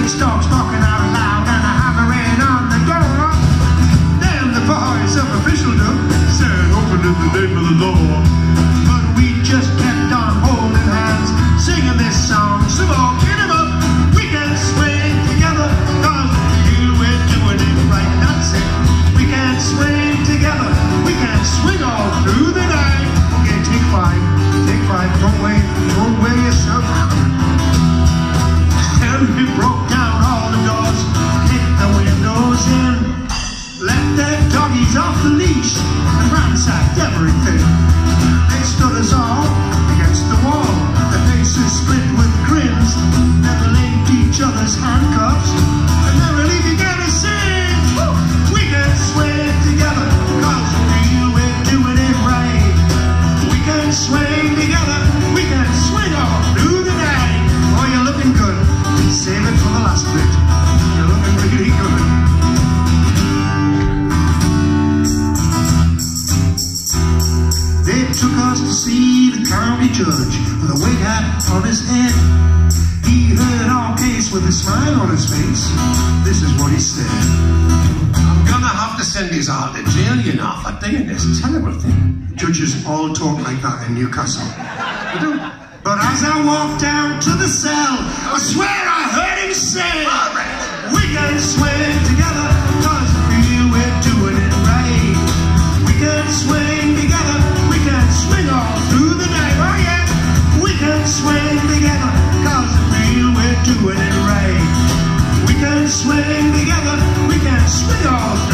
dogs barking out loud and a hammering on the door. Then the voice of officialdom said, "Open in the name of the law." But we just kept on holding hands, singing this song some more. Get 'em up, we can swing together, 'cause we're doing it right. That's it. We can swing together, we can swing all through the night. Okay, take five, don't wear yourself. And we broke down all the doors, kicked the windows in, left their doggies off the leash, and ransacked everything. They stood us all against the wall, their faces split with grins, never linked each other's handcuffs, and merrily began to sing. We can swing together, 'cause we're doing it right. We can swing together, we can swing all through the night. Oh, you're looking good. Save it for the last bit. You're looking really good. They took us to see the county judge with a wig hat on his head. He heard our case with a smile on his face. This is what he said: "I'm gonna have to send these all to jail, you know, for doing this terrible thing." Judges all talk like that in Newcastle. They do. But as I walked down to the cell, I swear I heard him say, "We can swing together, 'cause we're doing it right. We can swing together, we can swing all through the night. Oh yeah, we can swing together, 'cause we're doing it right. We can swing together, we can swing all